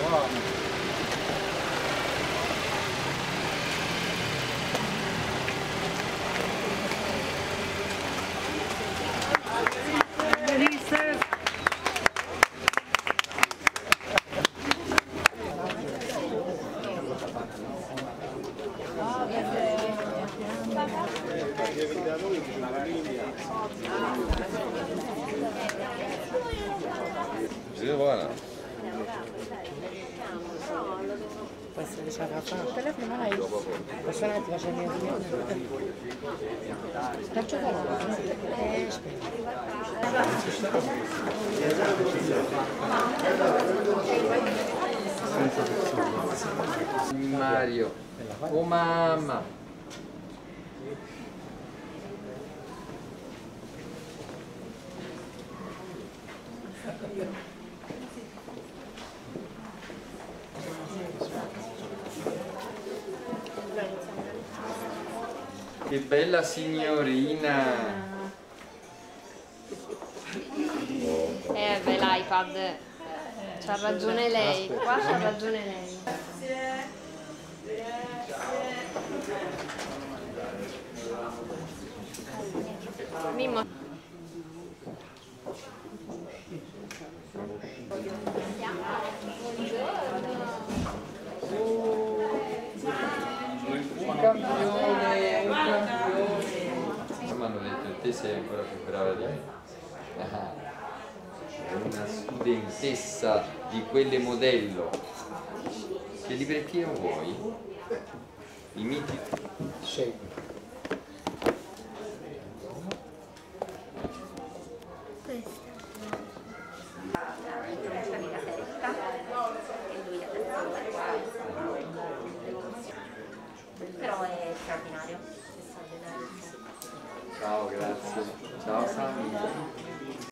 Buona. Può essere già fatta. Il telefono mai. Questo non ti faccio niente. Non c'è Mario, oh mamma. Che bella signorina! Beh, l'iPad. C'ha ragione lei, qua c'ha ragione lei. Mimmo. Un campione, un campione! Mi hanno detto, te sei ancora più brava di me. È una studentessa di quelle modello. Che librettino vuoi? I miti? Scegli. Però è straordinario.